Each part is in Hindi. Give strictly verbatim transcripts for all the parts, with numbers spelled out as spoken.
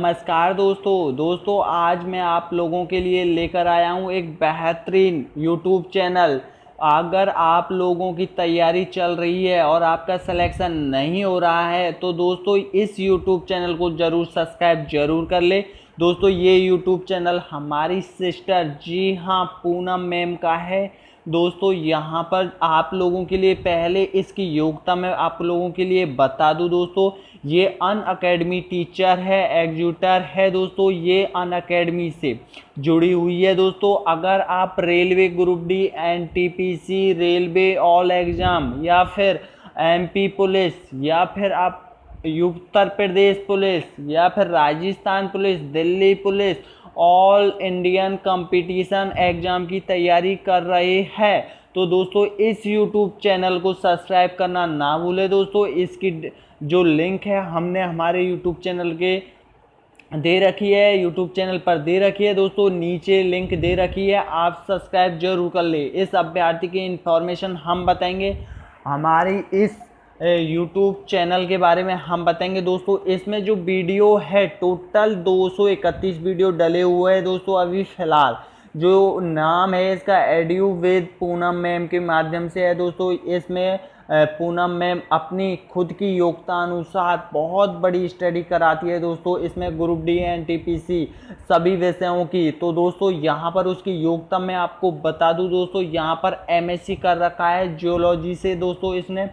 नमस्कार दोस्तों दोस्तों आज मैं आप लोगों के लिए लेकर आया हूं एक बेहतरीन यूट्यूब चैनल। अगर आप लोगों की तैयारी चल रही है और आपका सिलेक्शन नहीं हो रहा है तो दोस्तों इस यूट्यूब चैनल को ज़रूर सब्सक्राइब जरूर कर ले। दोस्तों ये यूट्यूब चैनल हमारी सिस्टर जी हाँ पूनम मैम का है। दोस्तों यहाँ पर आप लोगों के लिए पहले इसकी योग्यता मैं आप लोगों के लिए बता दूं। दोस्तों ये अन अकेडमी टीचर है, एग्जीक्यूटर है। दोस्तों ये अन अकेडमी से जुड़ी हुई है। दोस्तों अगर आप railway group D, NTPC, railway all exam या फिर एमपी पुलिस या फिर आप उत्तर प्रदेश पुलिस या फिर Rajasthan police, Delhi police, all Indian competition exam की तैयारी कर रहे हैं तो दोस्तों इस यूट्यूब चैनल को सब्सक्राइब करना ना भूलें। दोस्तों इसकी जो लिंक है हमने हमारे यूट्यूब चैनल के दे रखी है, यूट्यूब चैनल पर दे रखी है। दोस्तों नीचे लिंक दे रखी है, आप सब्सक्राइब जरूर कर ले। इस अभ्यर्थी की इंफॉर्मेशन हम बताएंगे, हमारी इस यूट्यूब चैनल के बारे में हम बताएंगे। दोस्तों इसमें जो वीडियो है टोटल दो सौ इकतीस वीडियो डले हुए हैं। दोस्तों अभी फ़िलहाल जो नाम है इसका एड्यू विद पूनम मैम के माध्यम से है। दोस्तों इसमें पूनम मैम अपनी खुद की योग्यता अनुसार बहुत बड़ी स्टडी कराती है। दोस्तों इसमें ग्रुप डी, एनटीपीसी सभी विषयों की। तो दोस्तों यहाँ पर उसकी योग्यता मैं आपको बता दूँ। दोस्तों यहाँ पर एमएससी कर रखा है जियोलॉजी से। दोस्तों इसने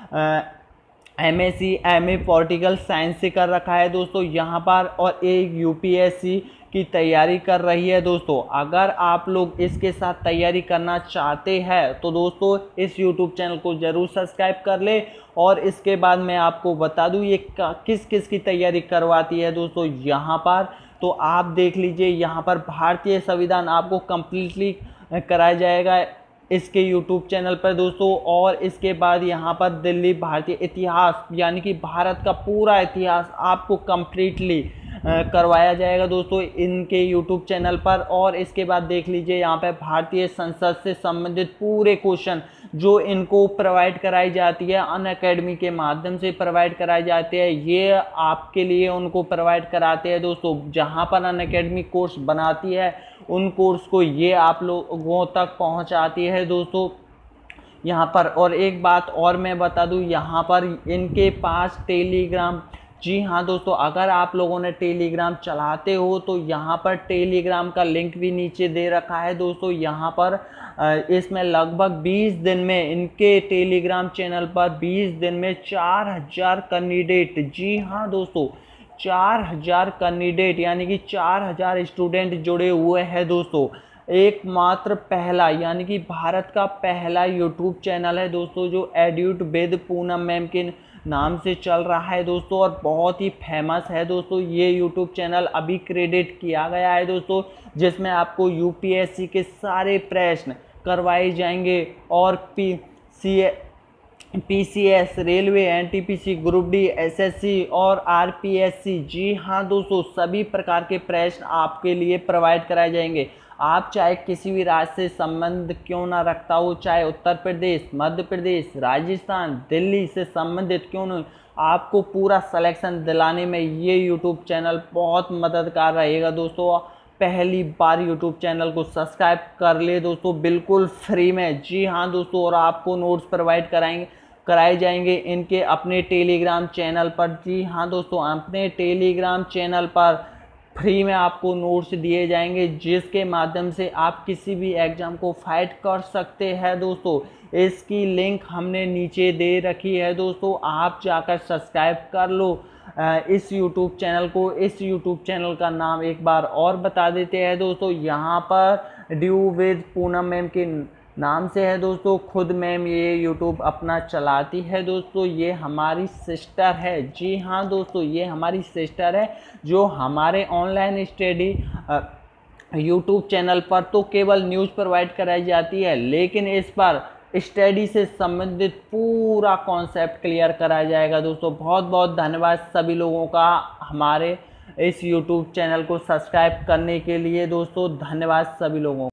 M S C M A political science से कर रखा है दोस्तों यहाँ पर, और एक यूपीएससी की तैयारी कर रही है। दोस्तों अगर आप लोग इसके साथ तैयारी करना चाहते हैं तो दोस्तों इस यूट्यूब चैनल को ज़रूर सब्सक्राइब कर ले। और इसके बाद मैं आपको बता दूं ये किस किस की तैयारी करवाती है। दोस्तों यहाँ पर तो आप देख लीजिए, यहाँ पर भारतीय संविधान आपको कम्प्लीटली कराया जाएगा इसके यूट्यूब चैनल पर दोस्तों। और इसके बाद यहाँ पर दिल्ली भारतीय इतिहास यानी कि भारत का पूरा इतिहास आपको कम्प्लीटली करवाया जाएगा दोस्तों इनके यूट्यूब चैनल पर। और इसके बाद देख लीजिए यहाँ पे भारतीय संसद से संबंधित पूरे क्वेश्चन जो इनको प्रोवाइड कराई जाती है अन अकेडमी के माध्यम से प्रोवाइड कराई जाती है, ये आपके लिए उनको प्रोवाइड कराते हैं दोस्तों। जहाँ पर अन अकेडमी कोर्स बनाती है उन कोर्स को ये आप लोगों तक पहुँचाती है दोस्तों यहाँ पर। और एक बात और मैं बता दूँ, यहाँ पर इनके पास टेलीग्राम, जी हाँ दोस्तों अगर आप लोगों ने टेलीग्राम चलाते हो तो यहाँ पर टेलीग्राम का लिंक भी नीचे दे रखा है दोस्तों। यहाँ पर इसमें लगभग बीस दिन में इनके टेलीग्राम चैनल पर बीस दिन में चार हजार कैंडिडेट, जी हाँ दोस्तों चार हजार कैंडिडेट यानी कि चार हजार स्टूडेंट जुड़े हुए हैं दोस्तों। एकमात्र पहला यानी कि भारत का पहला यूट्यूब चैनल है दोस्तों जो एड्यूट विद पूनम मैम के नाम से चल रहा है दोस्तों, और बहुत ही फेमस है दोस्तों। ये यूट्यूब चैनल अभी क्रेडिट किया गया है दोस्तों, जिसमें आपको यूपीएससी के सारे प्रश्न करवाए जाएंगे और P C PCS, railway, NTPC, group D, SSC और आरपीएससी, जी हाँ दोस्तों सभी प्रकार के प्रश्न आपके लिए प्रोवाइड कराए जाएंगे। आप चाहे किसी भी राज्य से संबंध क्यों ना रखता हो, चाहे उत्तर प्रदेश, मध्य प्रदेश, राजस्थान, दिल्ली से संबंधित क्यों न, आपको पूरा सिलेक्शन दिलाने में ये यूट्यूब चैनल बहुत मददगार रहेगा दोस्तों। पहली बार यूट्यूब चैनल को सब्सक्राइब कर ले दोस्तों बिल्कुल फ्री में, जी हाँ दोस्तों। और आपको नोट्स प्रोवाइड कराएंगे कराए जाएंगे इनके अपने टेलीग्राम चैनल पर, जी हाँ दोस्तों अपने टेलीग्राम चैनल पर फ्री में आपको नोट्स दिए जाएंगे जिसके माध्यम से आप किसी भी एग्ज़ाम को फाइट कर सकते हैं दोस्तों। इसकी लिंक हमने नीचे दे रखी है दोस्तों, आप जाकर सब्सक्राइब कर लो इस यूट्यूब चैनल को। इस यूट्यूब चैनल का नाम एक बार और बता देते हैं दोस्तों, यहाँ पर ड्यू विद पूनम मैम के नाम से है दोस्तों। खुद मैम ये यूट्यूब अपना चलाती है दोस्तों, ये हमारी सिस्टर है, जी हाँ दोस्तों ये हमारी सिस्टर है जो हमारे ऑनलाइन स्टडी यूट्यूब चैनल पर तो केवल न्यूज़ प्रोवाइड कराई जाती है, लेकिन इस पर स्टडी से संबंधित पूरा कॉन्सेप्ट क्लियर कराया जाएगा दोस्तों। बहुत बहुत धन्यवाद सभी लोगों का हमारे इस यूट्यूब चैनल को सब्सक्राइब करने के लिए दोस्तों, धन्यवाद सभी लोगों को।